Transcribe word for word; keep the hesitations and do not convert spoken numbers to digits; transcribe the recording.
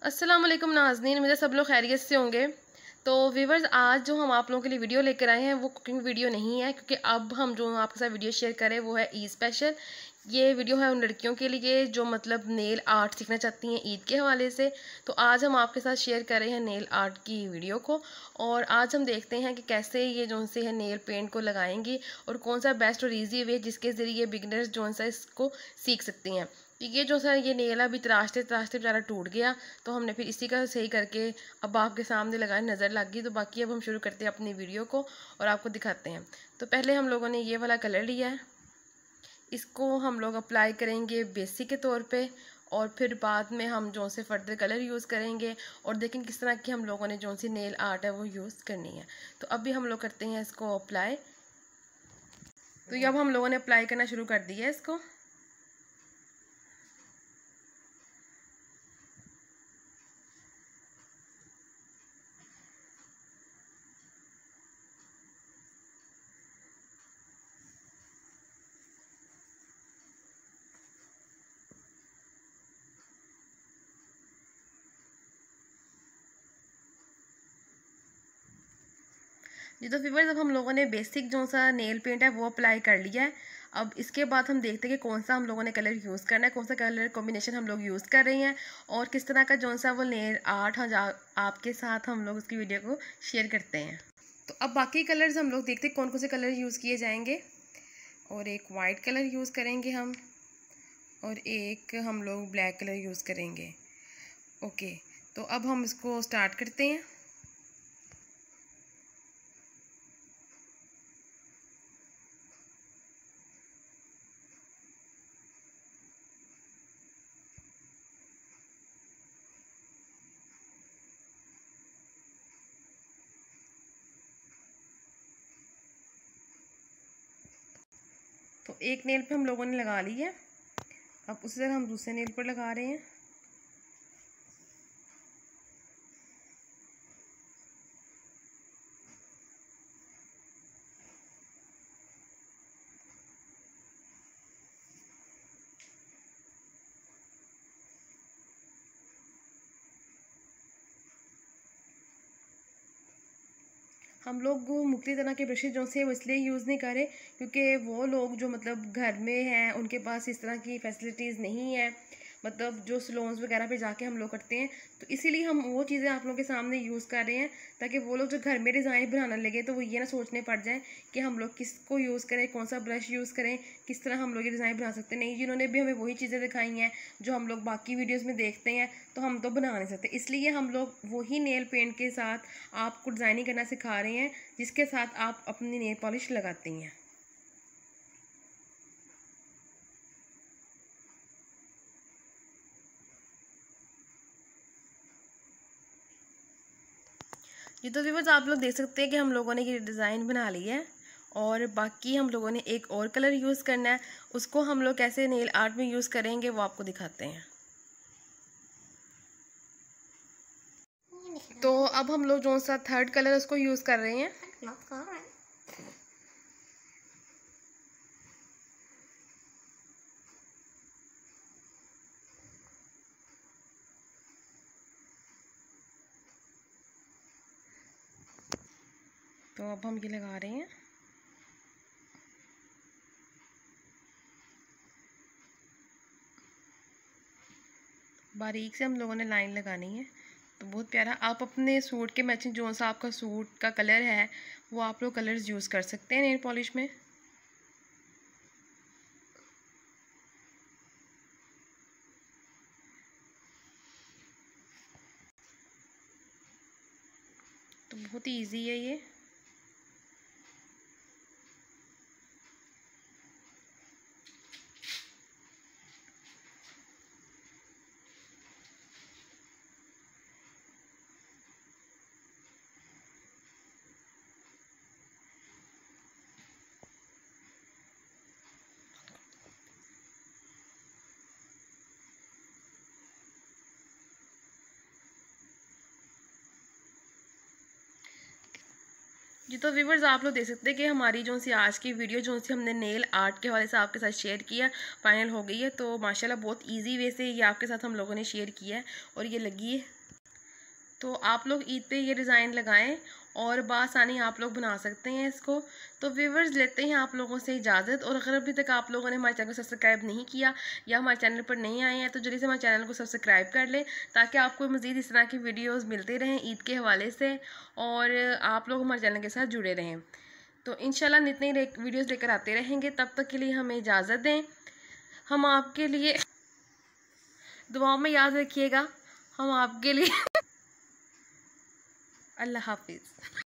अस्सलाम वालेकुम नाज़नीन, मुझे सब लोग खैरियत से होंगे। तो व्यूवर्स, आज जो हम आप लोगों के लिए वीडियो लेकर आए हैं वो कुकिंग वीडियो नहीं है, क्योंकि अब हम जो आपके साथ वीडियो शेयर करें वो है ईद स्पेशल। ये वीडियो है उन लड़कियों के लिए जो मतलब नेल आर्ट सीखना चाहती हैं ईद के हवाले से। तो आज हम आपके साथ शेयर कर रहे हैं नेल आर्ट की वीडियो को, और आज हम देखते हैं कि कैसे ये जो से है नेल पेंट को लगाएंगी और कौन सा बेस्ट और ईजी वे जिसके ज़रिए बिगनर्स जो सा इसको सीख सकती हैं। ये जो सा ये नेल अभी तराशते तराशते बेचारा टूट गया, तो हमने फिर इसी का सही करके अब आपके सामने लगाए, नज़र लग गई। तो बाकी अब हम शुरू करते हैं अपनी वीडियो को और आपको दिखाते हैं। तो पहले हम लोगों ने ये वाला कलर लिया है, इसको हम लोग अप्लाई करेंगे बेसिक के तौर पे, और फिर बाद में हम जो से फर्दर कलर यूज़ करेंगे और देखें किस तरह की हम लोगों ने जो सी नेल आर्ट है वो यूज़ करनी है। तो अभी हम लोग करते हैं इसको अप्लाई। तो ये अब हम लोगों ने अप्लाई करना शुरू कर दिया है इसको। जी तो व्यूअर्स, अब हम लोगों ने बेसिक जो सा नेल पेंट है वो अप्लाई कर लिया है। अब इसके बाद हम देखते हैं कि कौन सा हम लोगों ने कलर यूज़ करना है, कौन सा कलर कॉम्बिनेशन हम लोग यूज़ कर रहे हैं और किस तरह का जो सा वो नेल आर्ट है आपके साथ हम लोग उसकी वीडियो को शेयर करते हैं। तो अब बाकी कलर्स हम लोग देखते हैं कौन कौन से कलर यूज़ किए जाएंगे। और एक वाइट कलर यूज़ करेंगे हम, और एक हम लोग ब्लैक कलर यूज़ करेंगे। ओके, तो अब हम इसको स्टार्ट करते हैं। तो एक नेल पे हम लोगों ने लगा ली है, अब उसी तरह हम दूसरे नेल पर लगा रहे हैं। हम लोग मुख्तलिफ तरह के ब्रशेज जो से वो इसलिए यूज़ नहीं करें क्योंकि वो लोग जो मतलब घर में हैं उनके पास इस तरह की फैसिलिटीज़ नहीं है, मतलब जो सलोन्स वगैरह पे जाके हम लोग करते हैं। तो इसीलिए हम वो चीज़ें आप लोगों के सामने यूज़ कर रहे हैं, ताकि वो लोग जो घर में डिज़ाइन बनाने लगे तो वो ये ना सोचने पड़ जाए कि हम लोग किसको यूज़ करें, कौन सा ब्रश यूज़ करें, किस तरह हम लोग ये डिज़ाइन बना सकते हैं। नहीं, जिन्होंने भी हमें वही चीज़ें दिखाई हैं जो हम लोग बाकी वीडियोज़ में देखते हैं, तो हम तो बना नहीं सकते। इसलिए हम लोग वही नेल पेंट के साथ आपको डिज़ाइनिंग करना सिखा रहे हैं जिसके साथ आप अपनी नेल पॉलिश लगाती हैं। ये तो व्यूअर्स आप लोग देख सकते हैं कि हम लोगों ने ये डिज़ाइन बना ली है, और बाकी हम लोगों ने एक और कलर यूज़ करना है। उसको हम लोग कैसे नेल आर्ट में यूज़ करेंगे वो आपको दिखाते हैं। तो अब हम लोग जो सा थर्ड कलर उसको यूज़ कर रहे हैं। तो अब हम ये लगा रहे हैं। बारीक से हम लोगों ने लाइन लगानी है, तो बहुत प्यारा। आप अपने सूट के मैचिंग जो सा आपका सूट का कलर है वो आप लोग कलर्स यूज़ कर सकते हैं नेल पॉलिश में। तो बहुत ही ईजी है ये। जी तो व्यूवर्स, आप लोग देख सकते हैं कि हमारी जो सी आज की वीडियो जो सी हमने नेल आर्ट के हवाले से आपके साथ शेयर किया फाइनल हो गई है। तो माशाल्लाह बहुत इजी वे से ये आपके साथ हम लोगों ने शेयर किया है और ये लगी है तो आप लोग ईद पे ये डिज़ाइन लगाएं और बासानी आप लोग बना सकते हैं इसको। तो व्यूवर्स लेते हैं आप लोगों से इजाज़त, और अगर अभी तक आप लोगों ने हमारे चैनल को सब्सक्राइब नहीं किया या हमारे चैनल पर नहीं आए हैं तो जल्दी से हमारे चैनल को सब्सक्राइब कर लें, ताकि आपको मज़ीद इस तरह की वीडियोज़ मिलते रहें ईद के हवाले से, और आप लोग हमारे चैनल के साथ जुड़े रहें। तो इंशाल्लाह नित नई वीडियोज़ लेकर आते रहेंगे। तब तक के लिए हमें इजाज़त दें। हम आपके लिए दुआओं में याद रखिएगा। हम आपके लिए अल्लाह हाफिज़।